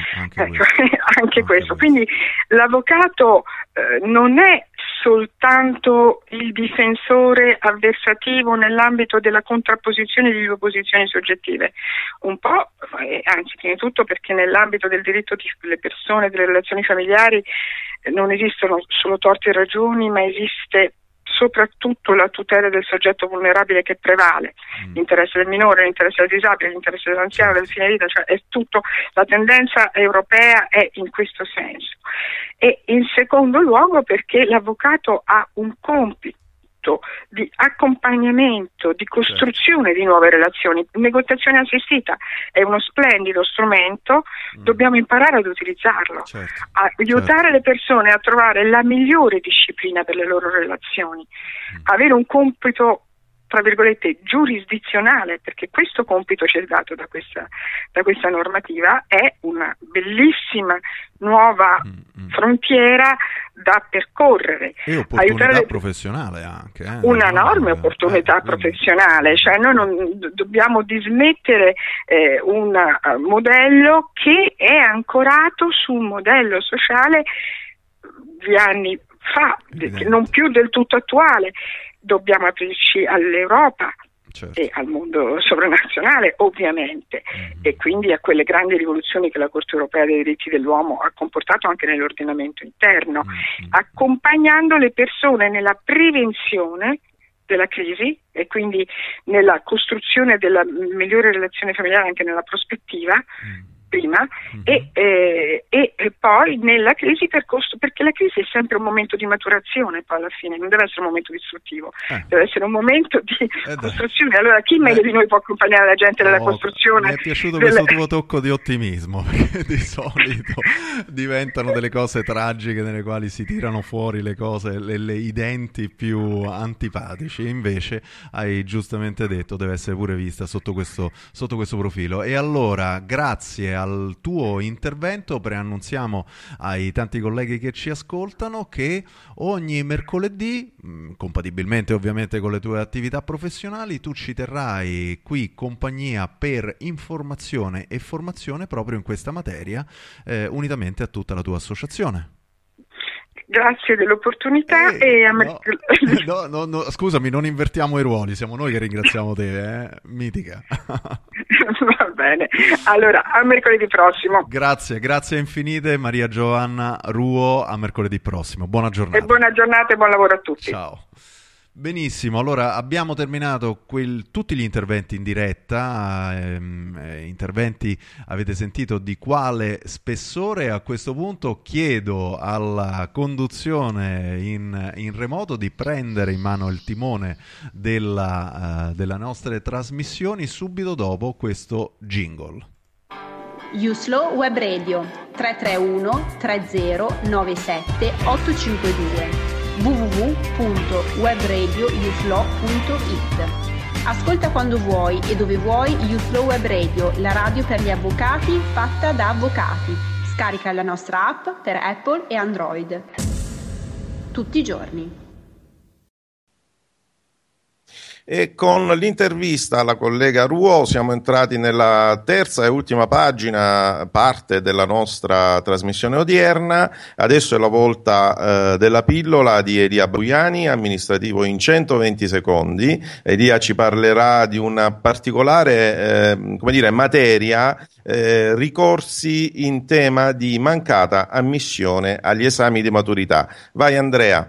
Anche questo. Quindi l'avvocato non è soltanto il difensore avversativo nell'ambito della contrapposizione di 2 posizioni soggettive, un po', anzi prima di tutto perché nell'ambito del diritto delle persone, delle relazioni familiari, non esistono solo torti e ragioni, ma esiste soprattutto la tutela del soggetto vulnerabile che prevale, l'interesse del minore, l'interesse del disabile, l'interesse dell'anziano, del fine vita, cioè è tutto, la tendenza europea è in questo senso. E in secondo luogo perché l'avvocato ha un compito di accompagnamento, di costruzione di nuove relazioni. Negoziazione assistita è uno splendido strumento, dobbiamo imparare ad utilizzarlo, aiutare le persone a trovare la migliore disciplina per le loro relazioni, avere un compito tra virgolette giurisdizionale, perché questo compito ci è dato da questa normativa, è una bellissima nuova frontiera da percorrere. E opportunità professionale anche. Una enorme opportunità professionale, cioè noi non dobbiamo dismettere un modello che è ancorato su un modello sociale di anni fa, non più del tutto attuale. Dobbiamo aprirci all'Europa e al mondo sovranazionale ovviamente, e quindi a quelle grandi rivoluzioni che la Corte Europea dei diritti dell'uomo ha comportato anche nell'ordinamento interno, accompagnando le persone nella prevenzione della crisi e quindi nella costruzione della migliore relazione familiare anche nella prospettiva prima e poi nella crisi perché la crisi è sempre un momento di maturazione, poi alla fine non deve essere un momento distruttivo, deve essere un momento di costruzione. Allora chi meglio di noi può accompagnare la gente nella costruzione? Mi è piaciuto questo tuo tocco di ottimismo, perché di solito diventano delle cose tragiche nelle quali si tirano fuori le cose, i denti più antipatici, invece hai giustamente detto deve essere pure vista sotto questo profilo. E allora grazie al tuo intervento preannunziamo ai tanti colleghi che ci ascoltano che ogni mercoledì, compatibilmente ovviamente con le tue attività professionali, tu ci terrai qui compagnia per informazione e formazione proprio in questa materia, unitamente a tutta la tua associazione. Grazie dell'opportunità no, scusami, non invertiamo i ruoli, siamo noi che ringraziamo te, mitica. Va bene, allora a mercoledì prossimo. Grazie infinite Maria Giovanna Ruo, a mercoledì prossimo, buona giornata. E buona giornata e buon lavoro a tutti. Ciao. Benissimo, allora abbiamo terminato tutti gli interventi in diretta, interventi avete sentito di quale spessore. A questo punto chiedo alla conduzione in remoto di prendere in mano il timone delle nostre trasmissioni subito dopo questo jingle. USLO Web Radio 331 3097 852 www.webradiouslo.it. Ascolta quando vuoi e dove vuoi USLO Web Radio, la radio per gli avvocati fatta da avvocati. Scarica la nostra app per Apple e Android. Tutti i giorni. E con l'intervista alla collega Ruò siamo entrati nella terza e ultima parte della nostra trasmissione odierna. Adesso è la volta della pillola di Elia Bruiani, amministrativo in 120 secondi. Elia ci parlerà di una particolare materia, ricorsi in tema di mancata ammissione agli esami di maturità. Vai Andrea.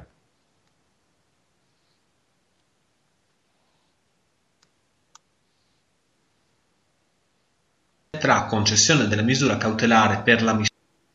Tra concessione della misura cautelare per l'ammissione.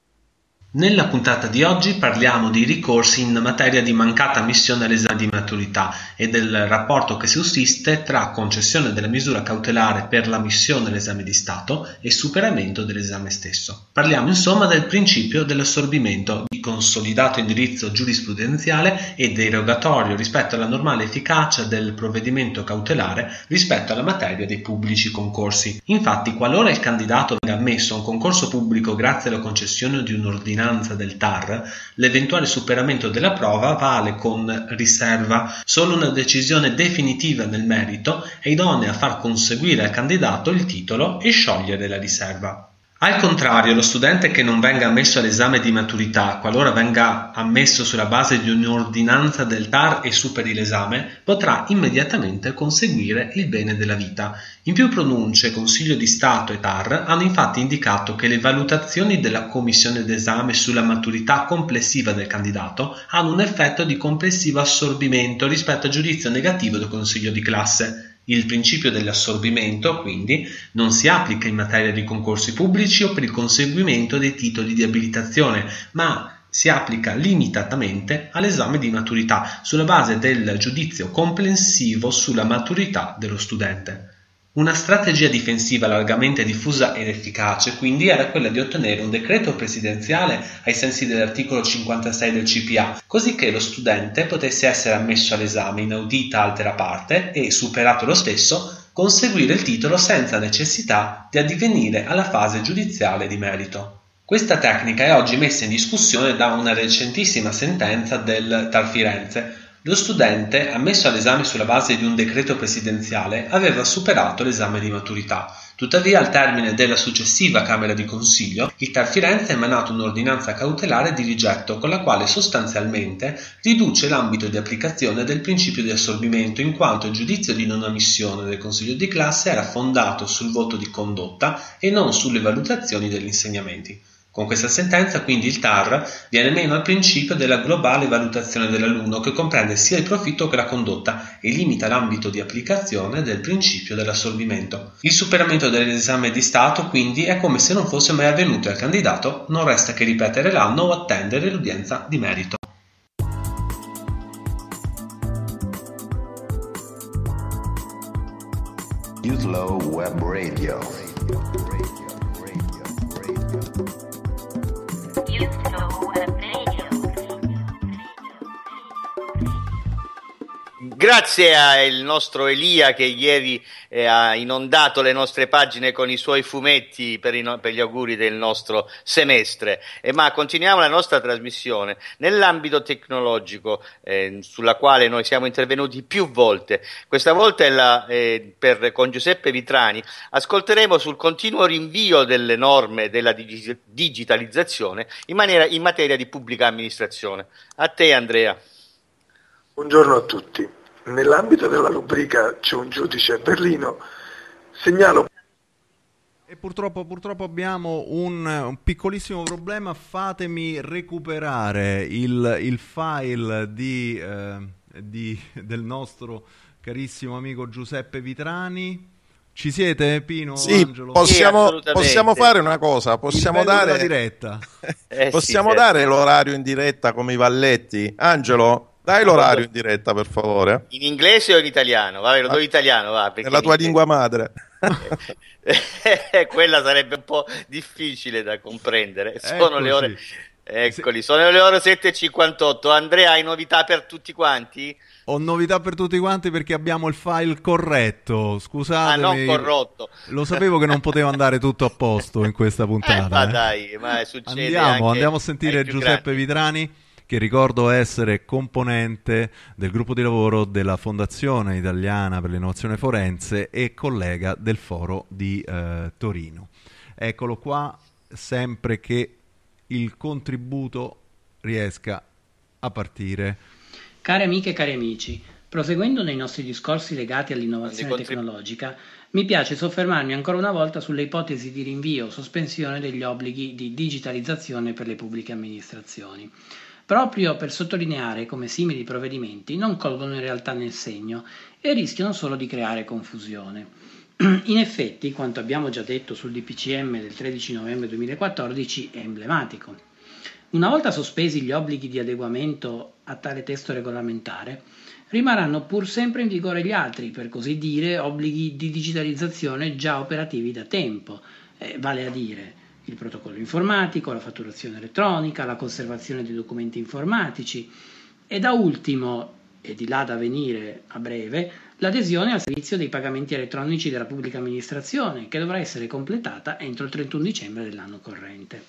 Nella puntata di oggi parliamo di ricorsi in materia di mancata ammissione all'esame di maturità e del rapporto che sussiste tra concessione della misura cautelare per l'ammissione all'esame di Stato e superamento dell'esame stesso. Parliamo insomma del principio dell'assorbimento di consolidato indirizzo giurisprudenziale e derogatorio rispetto alla normale efficacia del provvedimento cautelare rispetto alla materia dei pubblici concorsi. Infatti, qualora il candidato venga ammesso a un concorso pubblico grazie alla concessione di un'ordinanza del TAR, l'eventuale superamento della prova vale con riserva. Solo una decisione definitiva nel merito è idonea a far conseguire al candidato il titolo e sciogliere la riserva. Al contrario, lo studente che non venga ammesso all'esame di maturità, qualora venga ammesso sulla base di un'ordinanza del TAR e superi l'esame, potrà immediatamente conseguire il bene della vita. In più pronunce, Consiglio di Stato e TAR hanno infatti indicato che le valutazioni della commissione d'esame sulla maturità complessiva del candidato hanno un effetto di complessivo assorbimento rispetto al giudizio negativo del Consiglio di classe. Il principio dell'assorbimento, quindi, non si applica in materia di concorsi pubblici o per il conseguimento dei titoli di abilitazione, ma si applica limitatamente all'esame di maturità, sulla base del giudizio complessivo sulla maturità dello studente. Una strategia difensiva largamente diffusa ed efficace, quindi, era quella di ottenere un decreto presidenziale ai sensi dell'articolo 56 del CPA, così che lo studente potesse essere ammesso all'esame inaudita altera parte e, superato lo stesso, conseguire il titolo senza necessità di addivenire alla fase giudiziale di merito. Questa tecnica è oggi messa in discussione da una recentissima sentenza del TAR Firenze. Lo studente, ammesso all'esame sulla base di un decreto presidenziale, aveva superato l'esame di maturità. Tuttavia, al termine della successiva Camera di Consiglio, il TAR Firenze ha emanato un'ordinanza cautelare di rigetto con la quale sostanzialmente riduce l'ambito di applicazione del principio di assorbimento, in quanto il giudizio di non ammissione del Consiglio di classe era fondato sul voto di condotta e non sulle valutazioni degli insegnamenti. Con questa sentenza, quindi, il TAR viene meno al principio della globale valutazione dell'alunno, che comprende sia il profitto che la condotta e limita l'ambito di applicazione del principio dell'assorbimento. Il superamento dell'esame di Stato, quindi, è come se non fosse mai avvenuto e al candidato non resta che ripetere l'anno o attendere l'udienza di merito. Youthlow Web Radio. Grazie al nostro Elia che ieri ha inondato le nostre pagine con i suoi fumetti per gli auguri del nostro semestre. Ma continuiamo la nostra trasmissione nell'ambito tecnologico sulla quale noi siamo intervenuti più volte. Questa volta con Giuseppe Vitrani ascolteremo sul continuo rinvio delle norme della digitalizzazione in materia di pubblica amministrazione. A te Andrea. Buongiorno a tutti. Nell'ambito della rubrica C'è un giudice a Berlino, segnalo... E purtroppo abbiamo un piccolissimo problema. Fatemi recuperare il file del nostro carissimo amico Giuseppe Vitrani. Ci siete, Pino? Sì, Angelo? possiamo fare una cosa, possiamo dare diretta. Dare l'orario in diretta come i valletti. Angelo, dai l'orario in diretta, per favore. In inglese o in italiano? Vabbè, lo do in italiano, va. Nella tua lingua madre. Quella sarebbe un po' difficile da comprendere. Sono le ore... sono le ore 7:58. Andrea, hai novità per tutti quanti? Ho novità per tutti quanti perché abbiamo il file corretto. Scusatemi. Non corrotto. Lo sapevo che non poteva andare tutto a posto in questa puntata. Ma dai, ma succede. Andiamo a sentire Giuseppe Vitrani, che ricordo essere componente del gruppo di lavoro della Fondazione Italiana per l'Innovazione Forense e collega del Foro di Torino. Eccolo qua, sempre che il contributo riesca a partire. Care amiche e cari amici, proseguendo nei nostri discorsi legati all'innovazione tecnologica, mi piace soffermarmi ancora una volta sulle ipotesi di rinvio o sospensione degli obblighi di digitalizzazione per le pubbliche amministrazioni, proprio per sottolineare come simili provvedimenti non colgono in realtà nel segno e rischiano solo di creare confusione. In effetti, quanto abbiamo già detto sul DPCM del 13 novembre 2014 è emblematico. Una volta sospesi gli obblighi di adeguamento a tale testo regolamentare, rimarranno pur sempre in vigore gli altri, per così dire, obblighi di digitalizzazione già operativi da tempo, vale a dire il protocollo informatico, la fatturazione elettronica, la conservazione dei documenti informatici e da ultimo, e di là da venire a breve, l'adesione al servizio dei pagamenti elettronici della pubblica amministrazione, che dovrà essere completata entro il 31 dicembre dell'anno corrente.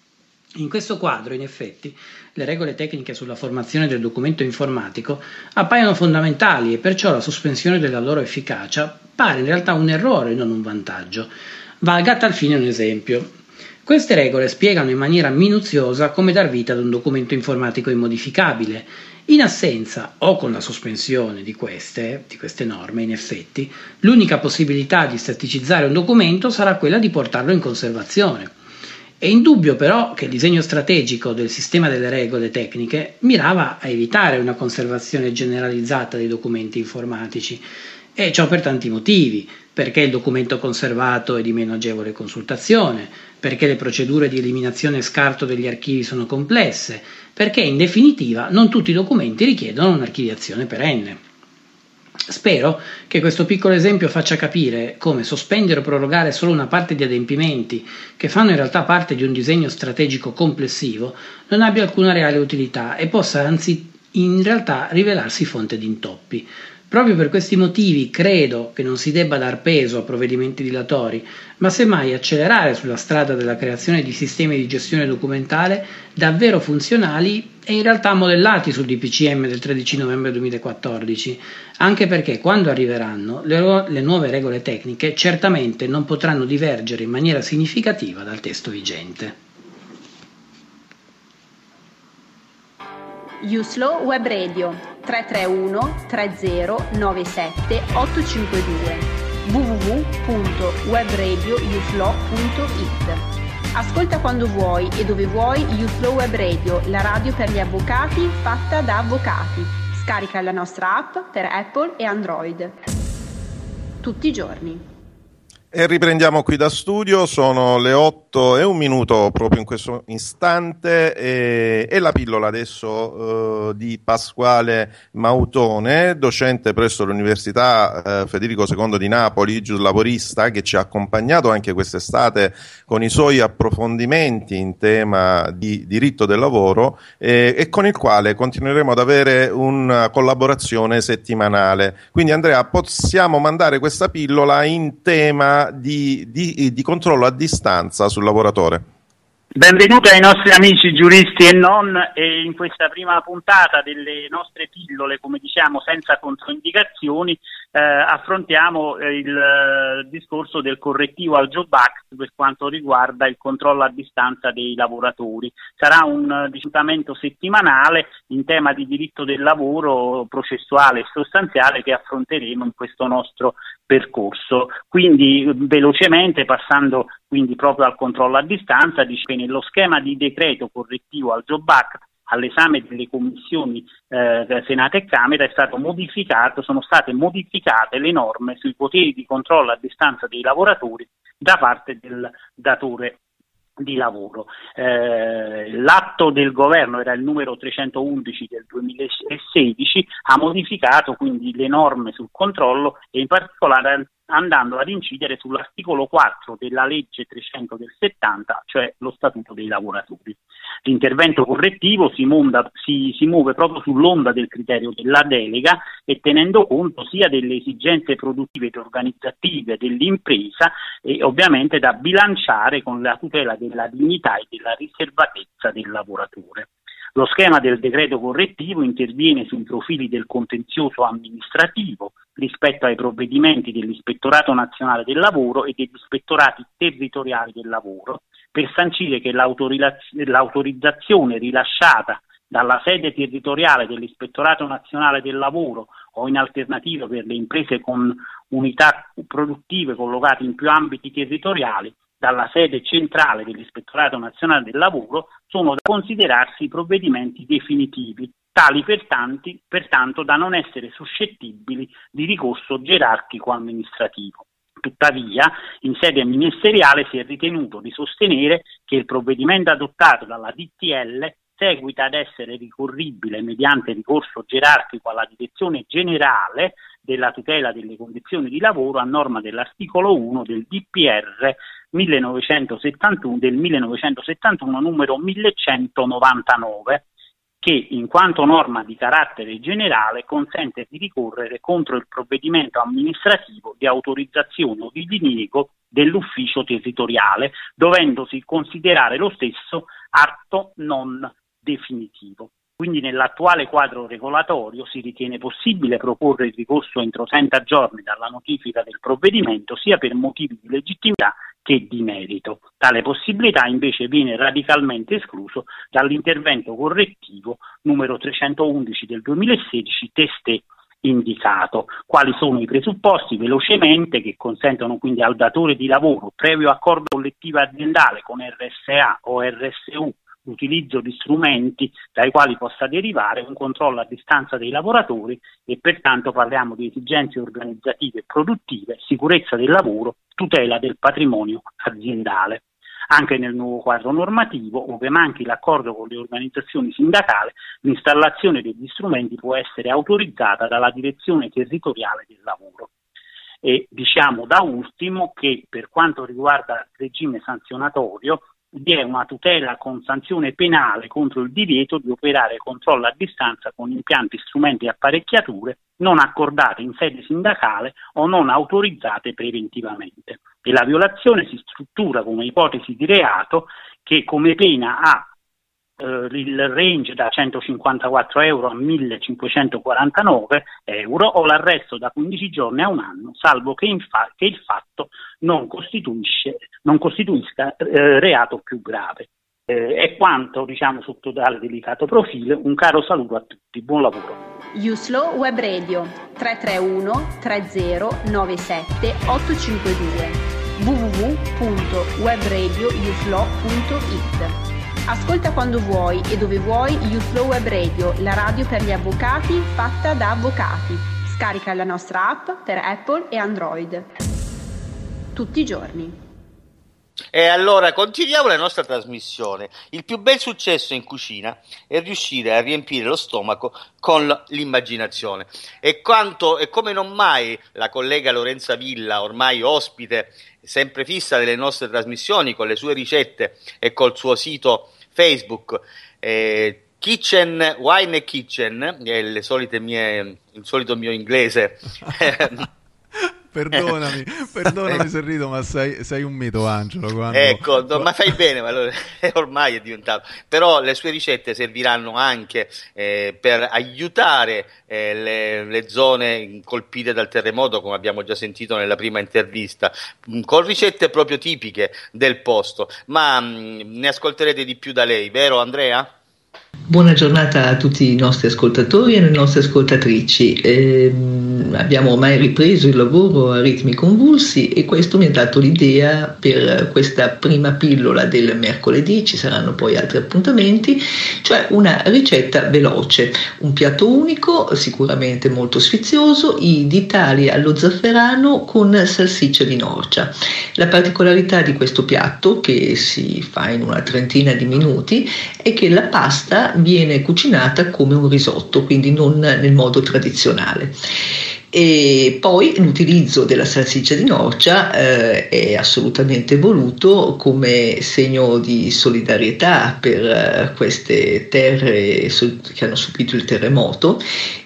In questo quadro, in effetti, le regole tecniche sulla formazione del documento informatico appaiono fondamentali e perciò la sospensione della loro efficacia pare in realtà un errore, non un vantaggio. Valga a tal fine un esempio. Queste regole spiegano in maniera minuziosa come dar vita ad un documento informatico immodificabile. In assenza o con la sospensione di queste norme, in effetti, l'unica possibilità di staticizzare un documento sarà quella di portarlo in conservazione. È indubbio però che il disegno strategico del sistema delle regole tecniche mirava a evitare una conservazione generalizzata dei documenti informatici, e ciò per tanti motivi: perché il documento conservato è di meno agevole consultazione, perché le procedure di eliminazione e scarto degli archivi sono complesse, perché in definitiva non tutti i documenti richiedono un'archiviazione perenne. Spero che questo piccolo esempio faccia capire come sospendere o prorogare solo una parte di adempimenti che fanno in realtà parte di un disegno strategico complessivo non abbia alcuna reale utilità e possa anzi in realtà rivelarsi fonte di intoppi. Proprio per questi motivi credo che non si debba dar peso a provvedimenti dilatori, ma semmai accelerare sulla strada della creazione di sistemi di gestione documentale davvero funzionali e in realtà modellati sul DPCM del 13 novembre 2014, anche perché quando arriveranno le nuove regole tecniche certamente non potranno divergere in maniera significativa dal testo vigente. USLO Web Radio 331 3097 852 www.webradiouslo.it. Ascolta quando vuoi e dove vuoi USLO Web Radio, la radio per gli avvocati fatta da avvocati. Scarica la nostra app per Apple e Android. Tutti i giorni. E riprendiamo qui da studio, sono le 8:01 proprio in questo istante e la pillola adesso di Pasquale Mautone, docente presso l'Università Federico II di Napoli, giuslavorista, che ci ha accompagnato anche quest'estate con i suoi approfondimenti in tema di diritto del lavoro e con il quale continueremo ad avere una collaborazione settimanale. Quindi Andrea, possiamo mandare questa pillola in tema di controllo a distanza sul lavoratore. Benvenuti ai nostri amici giuristi e non, e in questa prima puntata delle nostre pillole, come diciamo, senza controindicazioni, affrontiamo il discorso del correttivo al Job Act per quanto riguarda il controllo a distanza dei lavoratori. Sarà un appuntamento settimanale in tema di diritto del lavoro processuale e sostanziale che affronteremo in questo nostro percorso. Quindi velocemente, passando quindi proprio al controllo a distanza, dice che nello schema di decreto correttivo al Job Act all'esame delle commissioni Senato e Camera sono state modificate le norme sui poteri di controllo a distanza dei lavoratori da parte del datore di lavoro. L'atto del governo era il numero 311 del 2016, ha modificato quindi le norme sul controllo e in particolare andando ad incidere sull'articolo 4 della legge 300 del 70, cioè lo statuto dei lavoratori. L'intervento correttivo si muove proprio sull'onda del criterio della delega e tenendo conto sia delle esigenze produttive ed organizzative dell'impresa e ovviamente da bilanciare con la tutela della dignità e della riservatezza del lavoratore. Lo schema del decreto correttivo interviene sui profili del contenzioso amministrativo rispetto ai provvedimenti dell'Ispettorato Nazionale del Lavoro e degli ispettorati territoriali del lavoro, per sancire che l'autorizzazione rilasciata dalla sede territoriale dell'Ispettorato Nazionale del Lavoro o in alternativa per le imprese con unità produttive collocate in più ambiti territoriali dalla sede centrale dell'Ispettorato Nazionale del Lavoro sono da considerarsi provvedimenti definitivi, tali pertanto da non essere suscettibili di ricorso gerarchico amministrativo. Tuttavia, in sede ministeriale si è ritenuto di sostenere che il provvedimento adottato dalla DTL seguita ad essere ricorribile mediante ricorso gerarchico alla Direzione Generale della Tutela delle Condizioni di Lavoro a norma dell'articolo 1 del DPR 1971 numero 1199, che in quanto norma di carattere generale consente di ricorrere contro il provvedimento amministrativo di autorizzazione o di diniego dell'ufficio territoriale, dovendosi considerare lo stesso atto non definitivo. Quindi nell'attuale quadro regolatorio si ritiene possibile proporre il ricorso entro 30 giorni dalla notifica del provvedimento sia per motivi di legittimità che di merito. Tale possibilità invece viene radicalmente escluso dall'intervento correttivo numero 311 del 2016 testé indicato. Quali sono i presupposti velocemente che consentono quindi al datore di lavoro, previo accordo collettivo aziendale con RSA o RSU, l'utilizzo di strumenti dai quali possa derivare un controllo a distanza dei lavoratori e pertanto parliamo di esigenze organizzative e produttive, sicurezza del lavoro, tutela del patrimonio aziendale. Anche nel nuovo quadro normativo, ove manchi l'accordo con le organizzazioni sindacali, l'installazione degli strumenti può essere autorizzata dalla direzione territoriale del lavoro. E diciamo da ultimo che per quanto riguarda il regime sanzionatorio, vi è una tutela con sanzione penale contro il divieto di operare controllo a distanza con impianti, strumenti e apparecchiature non accordate in sede sindacale o non autorizzate preventivamente. E la violazione si struttura come ipotesi di reato che come pena ha il range da 154 euro a 1549 euro o l'arresto da 15 giorni a un anno, salvo che il fatto non costituisca reato più grave. È quanto diciamo su totale delicato profilo. Un caro saluto a tutti, buon lavoro. Uslow Web Radio 331 3097 852 www.webradiouslow.it. Ascolta quando vuoi e dove vuoi Uslow Web Radio, la radio per gli avvocati fatta da avvocati. Scarica la nostra app per Apple e Android. Tutti i giorni. E allora continuiamo la nostra trasmissione. Il più bel successo in cucina è riuscire a riempire lo stomaco con l'immaginazione. E come non mai la collega Lorenza Villa, ormai ospite sempre fissa delle nostre trasmissioni, con le sue ricette e col suo sito Facebook Kitchen, Wine Kitchen, il solito mio inglese. Perdonami se rido, ma sei un mito, Angelo. Ma fai bene, ma ormai è diventato. Però le sue ricette serviranno anche per aiutare le zone colpite dal terremoto, come abbiamo già sentito nella prima intervista, con ricette proprio tipiche del posto. Ma ne ascolterete di più da lei, vero Andrea? Buona giornata a tutti i nostri ascoltatori e alle nostre ascoltatrici. Abbiamo ormai ripreso il lavoro a ritmi convulsi e questo mi ha dato l'idea per questa prima pillola del mercoledì. Ci saranno poi altri appuntamenti, cioè una ricetta veloce, un piatto unico, sicuramente molto sfizioso, i ditali allo zafferano con salsiccia di Norcia. La particolarità di questo piatto, che si fa in una trentina di minuti, è che la pasta viene cucinata come un risotto, quindi non nel modo tradizionale. E poi l'utilizzo della salsiccia di Norcia è assolutamente voluto come segno di solidarietà per queste terre che hanno subito il terremoto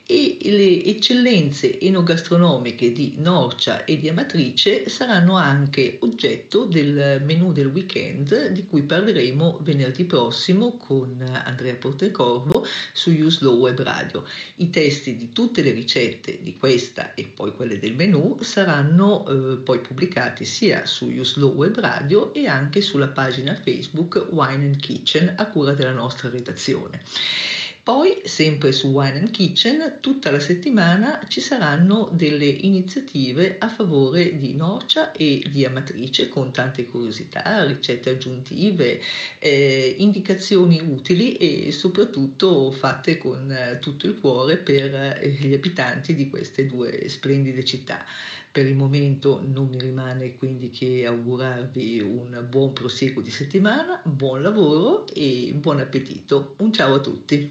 e le eccellenze enogastronomiche di Norcia e di Amatrice saranno anche oggetto del menù del weekend, di cui parleremo venerdì prossimo con Andrea Pontecorvo su Uslow Web Radio. I testi di tutte le ricette di questa e poi quelle del menù saranno poi pubblicati sia su Uslow Web Radio e anche sulla pagina Facebook Wine and Kitchen a cura della nostra redazione. Poi, sempre su Wine and Kitchen, tutta la settimana ci saranno delle iniziative a favore di Norcia e di Amatrice, con tante curiosità, ricette aggiuntive, indicazioni utili e soprattutto fatte con tutto il cuore per gli abitanti di queste due splendide città. Per il momento non mi rimane quindi che augurarvi un buon proseguo di settimana, buon lavoro e buon appetito. Un ciao a tutti.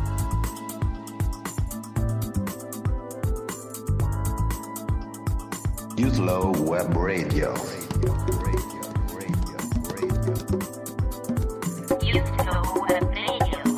Uslow Web Radio. Uslow Web Radio.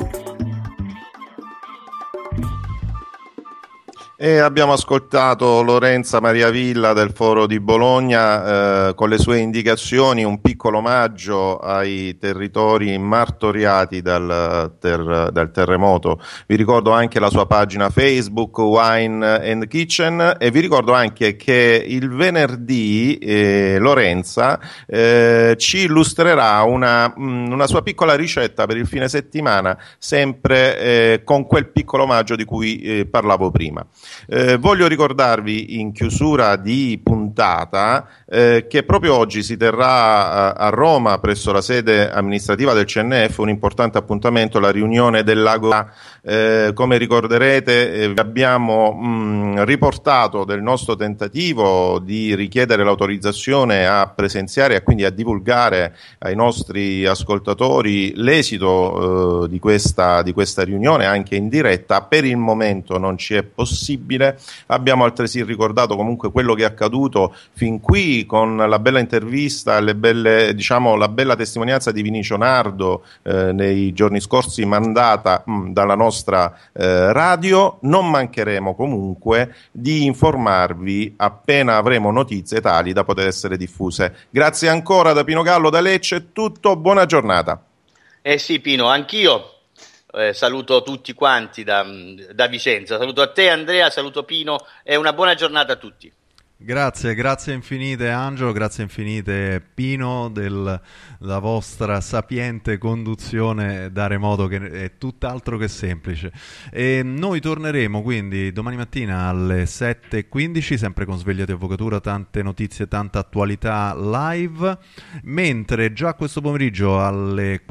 E abbiamo ascoltato Lorenza Maria Villa del Foro di Bologna con le sue indicazioni, un piccolo omaggio ai territori martoriati dal terremoto. Vi ricordo anche la sua pagina Facebook Wine and Kitchen e vi ricordo anche che il venerdì Lorenza ci illustrerà una sua piccola ricetta per il fine settimana, sempre con quel piccolo omaggio di cui parlavo prima. Voglio ricordarvi in chiusura di puntata che proprio oggi si terrà a Roma, presso la sede amministrativa del CNF, un importante appuntamento, la riunione dell'Agora. Come ricorderete, vi abbiamo riportato del nostro tentativo di richiedere l'autorizzazione a presenziare e quindi a divulgare ai nostri ascoltatori l'esito di questa riunione anche in diretta. Per il momento non ci è possibile. Abbiamo altresì ricordato comunque quello che è accaduto fin qui con la bella intervista, la bella testimonianza di Vinicio Nardo nei giorni scorsi mandata dalla nostra radio. Non mancheremo comunque di informarvi appena avremo notizie tali da poter essere diffuse. Grazie ancora da Pino Gallo da Lecce, tutto, buona giornata. Sì Pino, anch'io saluto tutti quanti da Vicenza, saluto a te Andrea, saluto Pino e una buona giornata a tutti. Grazie infinite Angelo, grazie infinite Pino della vostra sapiente conduzione da remoto, che è tutt'altro che semplice. E noi torneremo quindi domani mattina alle 7:15, sempre con Svegliati Avvocatura, tante notizie, tanta attualità live, mentre già questo pomeriggio alle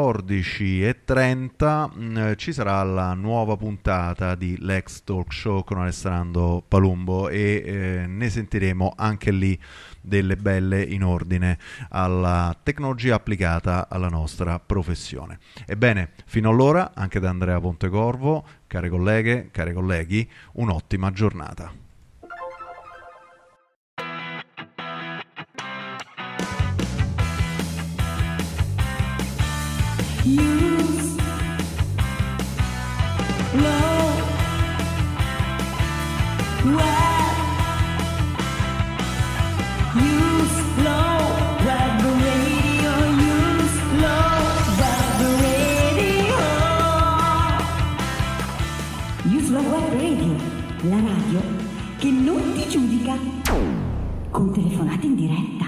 14:30 ci sarà la nuova puntata di Lex Talk Show con Alessandro Palumbo e ne sentiremo anche lì delle belle in ordine alla tecnologia applicata alla nostra professione. Ebbene, fino allora, anche da Andrea Pontecorvo, care colleghe, cari colleghi, un'ottima giornata. La radio che non ti giudica, con telefonate in diretta.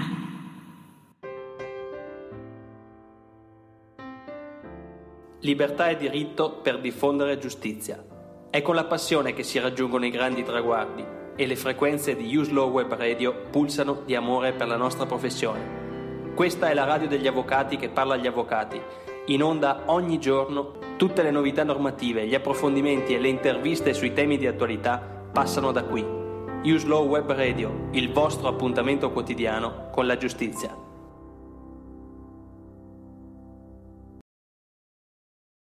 Libertà e diritto per diffondere giustizia. È con la passione che si raggiungono i grandi traguardi e le frequenze di Uslow Web Radio pulsano di amore per la nostra professione. Questa è la radio degli avvocati che parla agli avvocati. In onda ogni giorno tutte le novità normative, gli approfondimenti e le interviste sui temi di attualità passano da qui. Uslow Web Radio, il vostro appuntamento quotidiano con la giustizia.